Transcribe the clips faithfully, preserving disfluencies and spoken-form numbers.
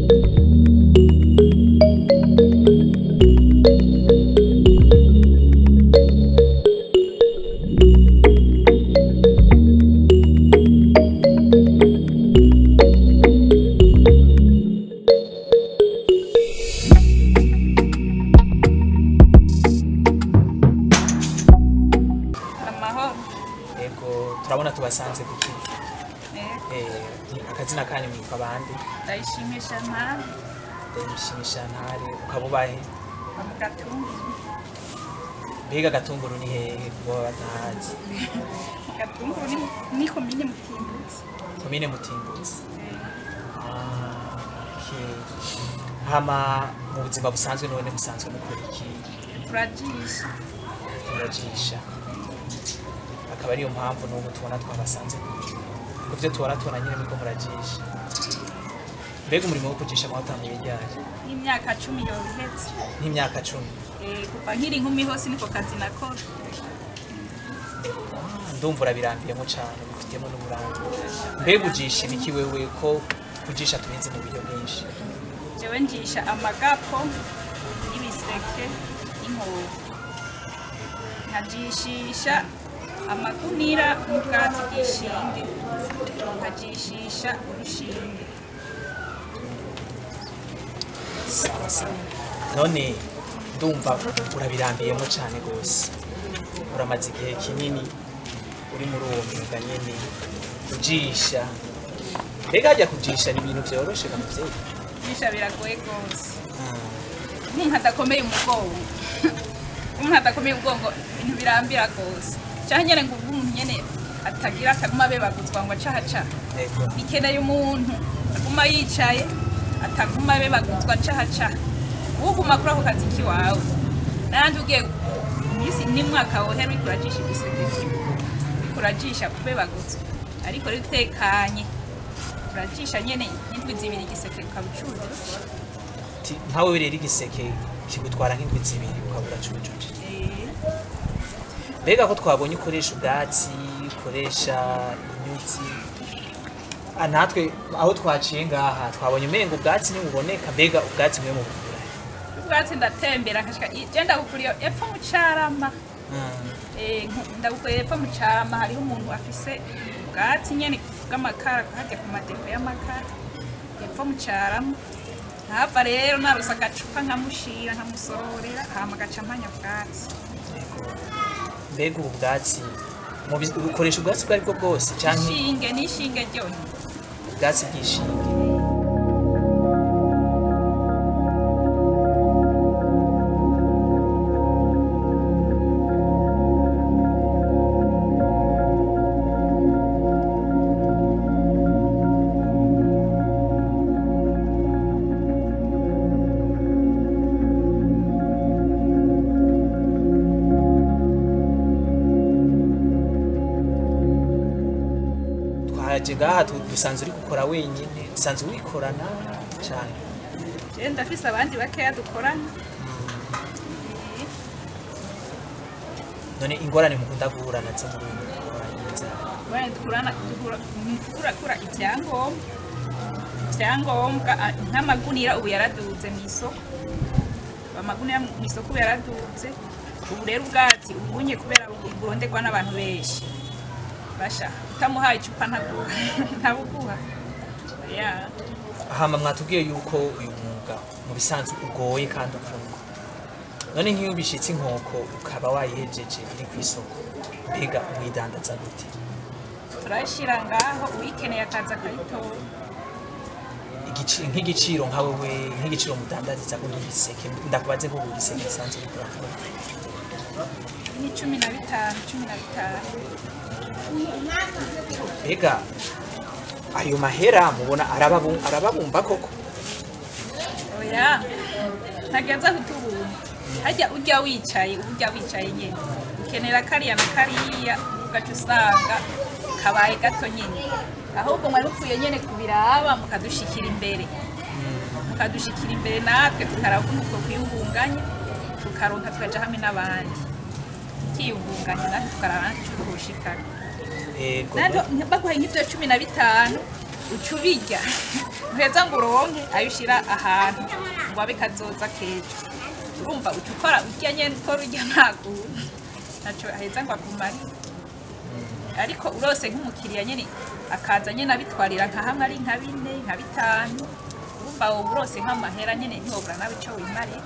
turabona tubasanze kuki eh akazina kanyu mwitwa bande Ndayishimisha ntare Ndayishimisha ntare ukabubahe Gatunguru Mbega Gatunguru ni hehe kuba batahazi Gatunguru ni ni komine Mutimbutsi komine Mutimbutsi ah okay hama mu buzima busanzwe none busanzwe mukora iki turajisha turajisha akaba ariyo mpamvu n'ubu tubona twabasanze kuvyo tubona tubona nyine niko murajisha mbega umurimo wo kujisha mwatangiye ryari imyaka cumi yohetse nk'imyaka cumi eh kuva nkiri inkumi hose niko kazi nakora ndumva urabirambiyemo cyane bifitemo n'uburambe mbega ujisha ibiki wewe ko kujisha tubizi mu buryo bwinshi jewe njisha amagapo ibiseke inkoho nkajishisha amagunira mu bwatsi bw'ishinge nkajishisha urushinge sawa sawa none ndumva urabirambiyemo cyane gose uramaze igihe kinini uri muri uwo mwuga nyene kujisha mbega hajya kujisha ni ibintu vyoroshe kamuvyeyi kujisha biragoye gose umuntu adakomeye umugongo umuntu adakomeye umugongo ibintu birambira gose cyane nyene ngo umuntu nyene atagira ataguma bebaguzwa ngo acahaca bikeneye umuntu aguma yicaye ataguma bebaguzwa acahaca uguma kuri ako kazi kiwawe nandi ugiye misi ni mwaka wohera urajisha ibiseke urajisha kubebaguzwa ariko ritekanye urajisha nyene n'indwi zibiri igiseke ukabucuza ntawe rero igiseke kigutwara nk'indwi zibiri ukabura cujuje mbega ko twabonye ukoresha ubwatsi ukoresha inyuzi natwe aho twaciye ngaha twabonye umengo ubwatsi ntibuboneka mbega ubwatsi mwe mu bugura ubwatsi ndatembera nkashika je ndagukuriye epfo mu Carama eh ndagukuriye epfo mu Carama hariho umuntu afise ubwatsi nyene bw'amakara hajya ku madepo y'amakara epfo mu Carama hava rero narusa agacupa nkamushira nkamusororera hama gaca mpanya ubwatsi mbega ubu bwatsi ukoresha ubwatsi bwari bwo bwose canke ishinge n'ishinge ryone ubwatsi bw'ishinge ngaha dusanzwe uri gukora wenyine dusanzwe wikorana cyane je ndafise abandi bakeya dukorana none ingorane mukunda guhura nazo muri uyu mwanya bane dukorana duhura kura ibyangombwa ibyangombwa nk'amagunira ubu yaraduze mu isoko amagunira mu isoko yaraduze ubu rero ubwatsi ubunye kubera buronderwa n'abantu benshi basha utamuhaye icupa ntaguha ntabuguha ya hama mwatubwiye yuko uyu mwuga mu bisanzwe ugoye kandi upfunga none nk'iyo bishitse inkoko ukaba wayihejeje iri ku isoko mbega mwidandaza gute turashira ngaho uyikeneye akaza akayitora igiciro nk'igiciro nkawe we nk'igiciro mudandariza kuri giseke ndakubaze ko buri giseke gisanzwe gikora ni cumi na bitanu cumi na bitanu Ega ayo mahera mubona arababumba koko oya ntageza kutubumba hajya ujya wicaye ujya wicaye nyene ukenera kariya na kariya ugaca usanga kabaye gato nyene ahubwo mwari mupfuye nyene kubiraba mukadushikira imbere mukadushikira imbere natwe tukarabona uko kwiyungunganya tukaronka tukaja hamwe n'abandi kiyungunganya natwe tukarabana tukushikana ego nando bakuhaye nk'ibyo cumi na bitanu uca ubirya uheza ngo uronke ayo ushira ahantu ngo abe kazoza kejo urumva uca ukora urya nyene ukora urya ntago ntaco aheza ngo akumare ariko urose nk'umukiriya nyene akaza nyene abitwarira nka hamwe ari nka bine nka bitanu urumva wowe urose nk'amahera nyene ntihobura nawe ico wimarira.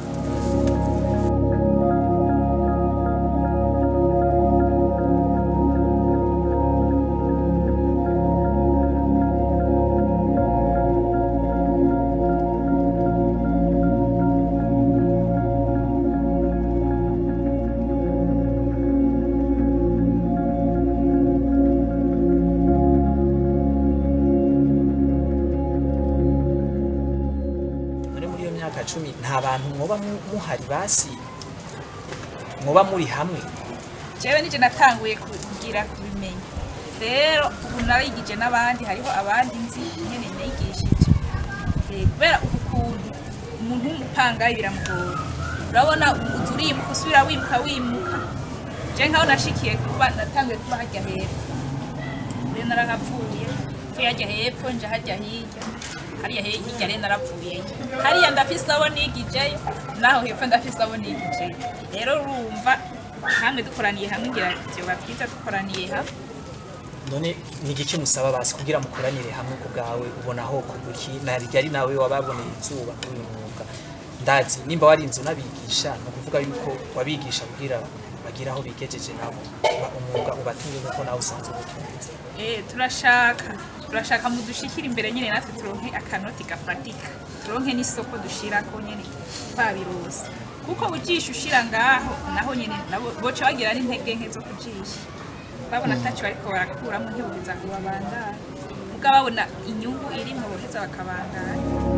cumi nta bantu mwoba muhari basi mwoba muri hamwe jewe nije natanguye kugira kubimenya rero ubu narigije n'abandi hariho abandi nzi nyene nigishije kubera ukuntu umuntu w'umupanga biramugora urabona uzurimuka usubira wimuka wimuka je nkaho nashikiye kuba natanguye kuba hajya hepfo rero narahapfuye mvuye hajya hepfo nje hajya hirya hariya hirya rero narapfuye hariya ndafise abo nigijeyo naho hepfo ndafise abo nigijeyo rero urumva hamwe dukoraniye hamwe ngira ivyo batwita dukoraniye hamwe. none ni igiki musaba basi kugira mukoranire hamwe ku bwawe ubona aho kuguki nari ari nawe wababoneye izuba kuri uyu mwuga ndazi nimba wari inzu nabigisha no kuvuga yuko wabigisha kugira bagira aho bigejeje nabo umwuga ubatunge nuko nawe usanzwe ubutunze. Eh turashaka turashaka mu dushikira imbere nyene natwe turonke akanoti gafatika turonke n'isoko dushirako nyene twabirose kuko ujisha ushira ngaho naho nyene nabo boca bagira n'intege nke zo kujisha babona atacu ariko barakuramo ntibubiza kubabandana muga babona inyungu iri mu boheza bakabandana.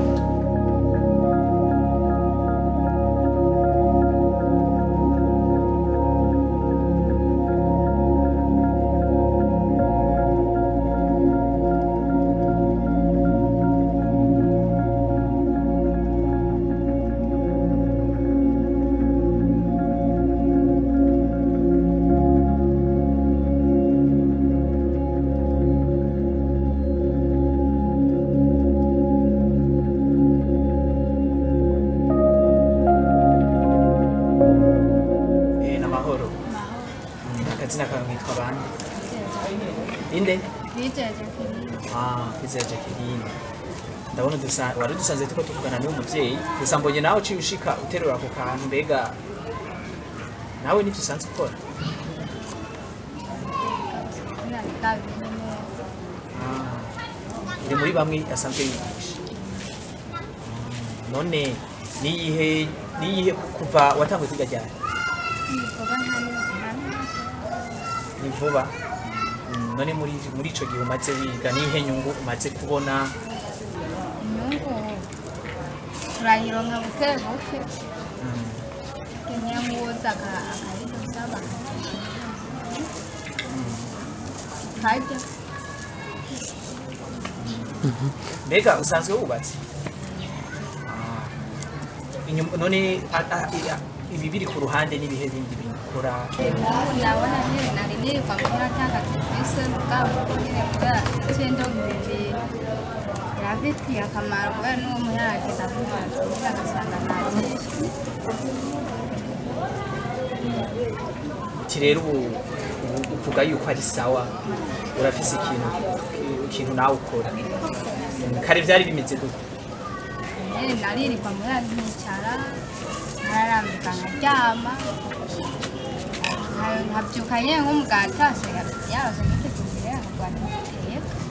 Akazina kawe mwitwa bande? Inde? Kwizera Jacqueline. Ah, Kwizera Jacqueline. Ndabona dusa wari dusanze tuko tuvugana n'uwo muvyeyi. Gusa mbonye nawe uciye ushika uterura ako kantu mbega nawe nivyo usanzwe ukora? Ah. Iri muri bamwe asanzwe yigisha. None niyihe niyihe kuva watanguye kwiga ryari? Ni vuba. None muri muri ico gihe umaze wiga nihe nyungu umaze kubona? Inyungu turayironka buke buke. Kenyamuza akarido saba. Kajya. Mbega usanzwe wubatse? Inyuma none ibi biri ku ruhande n'ibihe bindi bikora? Ndabona nyine nari niri kwa kuna cyangwa twese mugabo nyine kuba cyendo mbere yafitiye akamaro kubera n'uwo muyaje ndavuga agasanga naje Ti rero uvuga yuko ari sawa urafise ikintu ikintu nawe ukora kare vyari bimeze gute? nyine nariri kwa muyaje nkicara nararambika nkaryama nkabyuka nyine nk'umugati hasi yarose niteguye nkagwana guteka